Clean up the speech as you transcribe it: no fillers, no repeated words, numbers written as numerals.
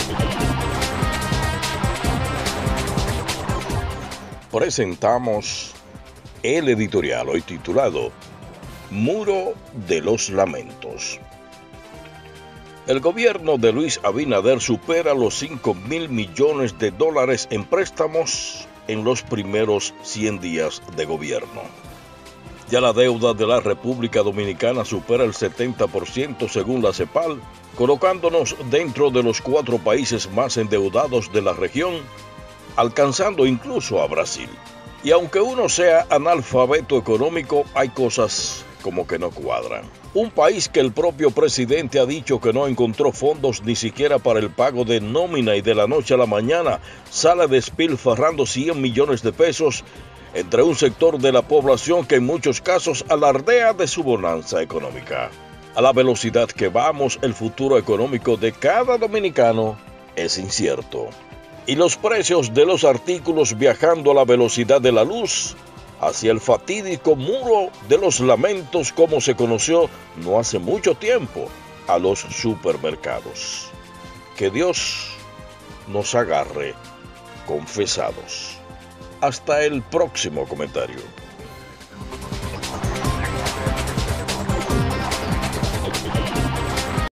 Presentamos el editorial hoy titulado Muro de los Lamentos. El gobierno de Luis Abinader supera los 5.000 millones de dólares en préstamos en los primeros 100 días de gobierno. Ya la deuda de la República Dominicana supera el 70% según la CEPAL, colocándonos dentro de los 4 países más endeudados de la región, alcanzando incluso a Brasil. Y aunque uno sea analfabeto económico, hay cosas como que no cuadran. Un país que el propio presidente ha dicho que no encontró fondos ni siquiera para el pago de nómina y de la noche a la mañana sale despilfarrando 100 millones de pesos entre un sector de la población que en muchos casos alardea de su bonanza económica. A la velocidad que vamos, el futuro económico de cada dominicano es incierto. Y los precios de los artículos viajando a la velocidad de la luz hacia el fatídico muro de los lamentos como se conoció no hace mucho tiempo a los supermercados. Que Dios nos agarre confesados. Hasta el próximo comentario.